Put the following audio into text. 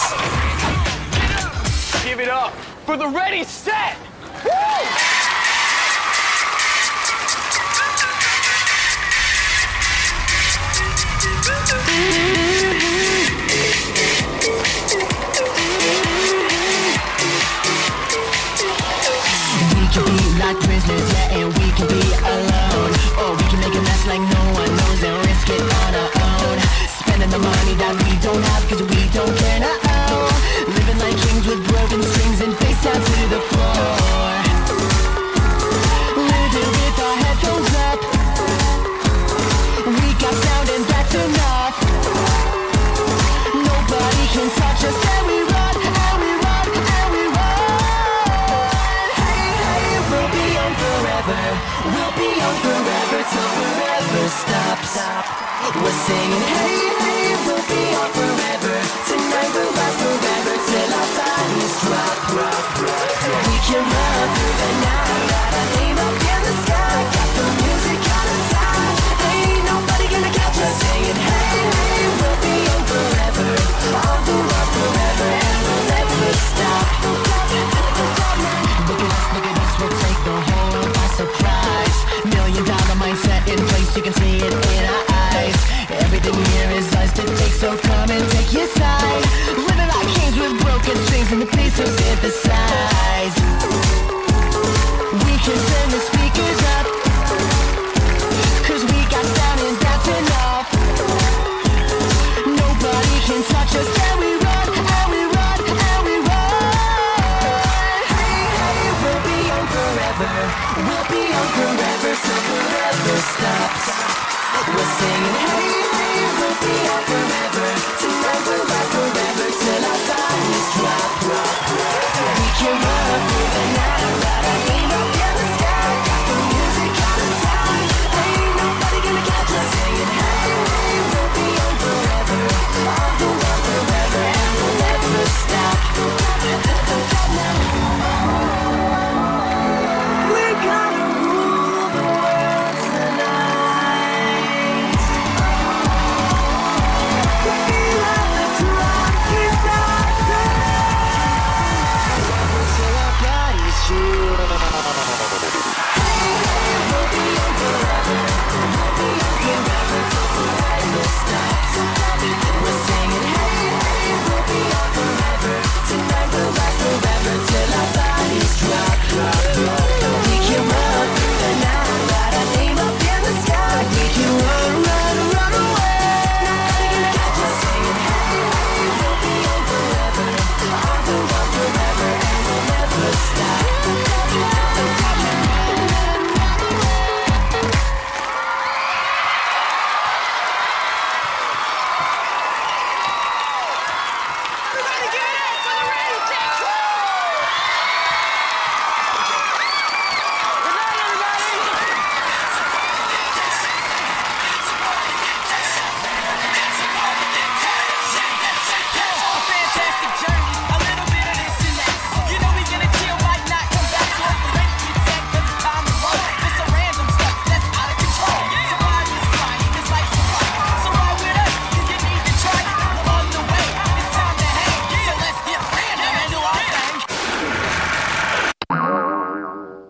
Give it up for the Ready, Set! Woo! We can be like prisoners, yeah, and we can be alone. Or we can make a mess like no one knows and risk it on our own. Spending the money that we don't have cause we don't care now. Living like kings with broken strings and face down to the floor. Living with our headphones up. We got sound and that's enough. Nobody can touch us and we run, and we run, and we run. Hey, hey, we'll be on forever. We'll be on forever till forever stops. We're singing hey, hey, we'll be on forever. Tonight will last forever till our bodies drop. We can run through the night. Aim up in the sky. Got the music on the side. Ain't nobody gonna catch us. Singing hey, hey, we'll be on forever. On the run forever and we'll never stop. Look at us, we'll take the whole world by surprise. $1 million mindset in place, you can see it in our eyes. Everything here is ours to take, so come and take your side. Living like kings with broken strings and the beats so synthesized. We can turn the speakers up, cause we got sound and that's enough. Nobody can touch us and we run, and we run, and we run. Hey, hey, we'll be on forever. We'll be on forever till forever stops. We're singing hey,